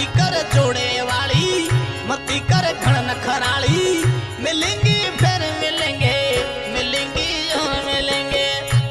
कर जोड़े वाली, मती कर घण नखराली। मिलेंगे फिर मिलेंगे, मिलेंगे और मिलेंगे।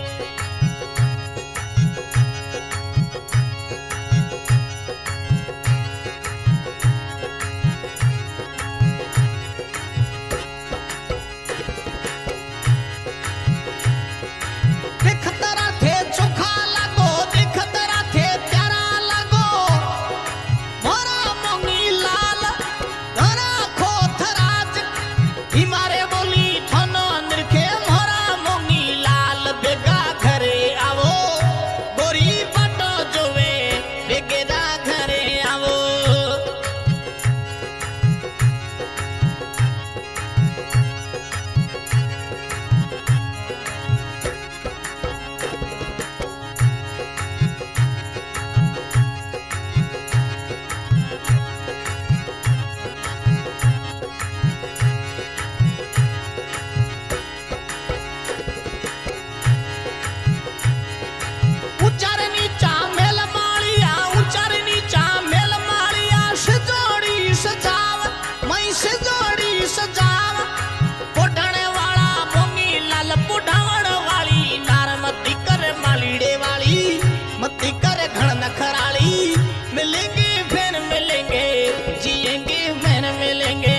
मिलेंगे फिर मिलेंगे, जिएंगे फिर मिलेंगे।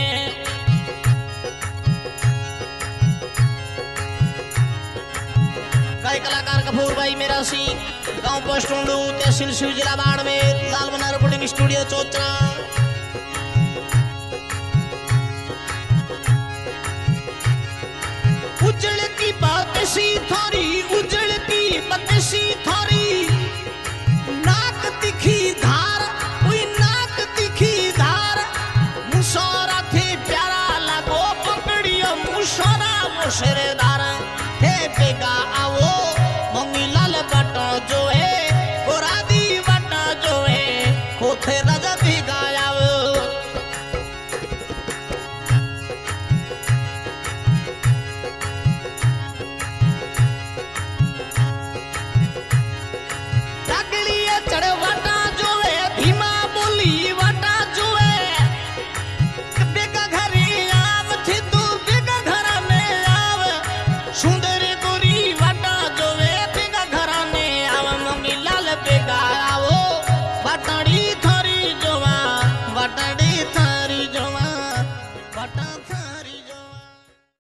गाय कलाकार कपूर भाई मेरा सिंह, गांव पोस्ट टोंडू, तहसील शिव, जिला बाड़मेर, लाल बना रिपोर्टिंग स्टूडियो चोचरा। उजड़ की बात सी थारी, उजड़ की बात सी थारी। नाक तिखी धार, कोई नाक तिखी धार। मुसोरा थे प्यारा लगो पकड़ियो, मुसोरा मुसरेदार थे बेगा आवो।